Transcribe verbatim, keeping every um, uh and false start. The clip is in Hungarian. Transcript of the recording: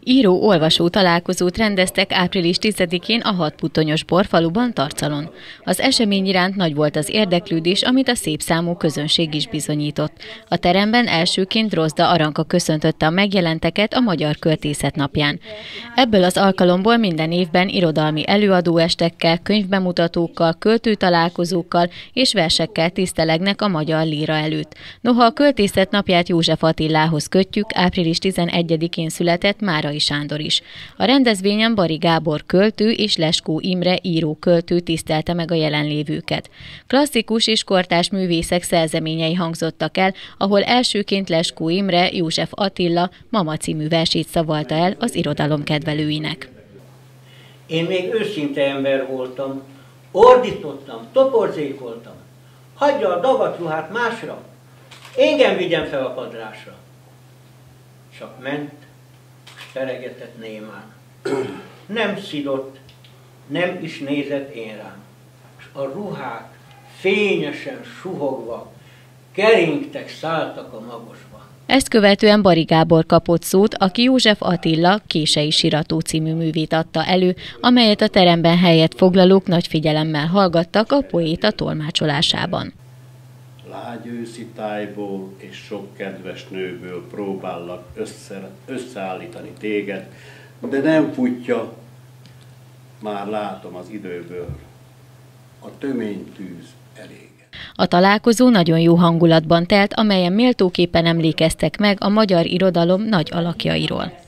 Író-olvasó találkozót rendeztek április tizedikén a Hatputtonyos Borfaluban, Tarcalon. Az esemény iránt nagy volt az érdeklődés, amit a szép számú közönség is bizonyított. A teremben elsőként Drozda Aranka köszöntötte a megjelenteket a Magyar Költészet napján. Ebből az alkalomból minden évben irodalmi előadóestekkel, könyvbemutatókkal, költőtalálkozókkal és versekkel tisztelegnek a magyar líra előtt. Noha a Költészet napját József Attilához kötjük, április tizenegyedikén született Márai Sándor is. A rendezvényen Bari Gábor költő és Leskó Imre író-költő tisztelte meg a jelenlévőket. Klasszikus és kortárs művészek szerzeményei hangzottak el, ahol elsőként Leskó Imre József Attila Mama című versét szavalta el az irodalom kedvelőinek. Én még őszinte ember voltam, ordítottam, toporzékoltam. Hagyja a dagat ruhát másra, engem vigyen fel a padrásra. Csak ment, s peregetett némán. Nem szidott, nem is nézett én rám. S a ruhák fényesen suhogva, keringtek, szálltak a magosba. Ezt követően Bari Gábor kapott szót, aki József Attila Kései Sirató című művét adta elő, amelyet a teremben helyet foglalók nagy figyelemmel hallgattak a poéta tolmácsolásában. Lágy őszi tájból és sok kedves nőből próbállak össze, összeállítani téged, de nem futja, már látom az időből, a tömény tűz elég. A találkozó nagyon jó hangulatban telt, amelyen méltóképpen emlékeztek meg a magyar irodalom nagy alakjairól.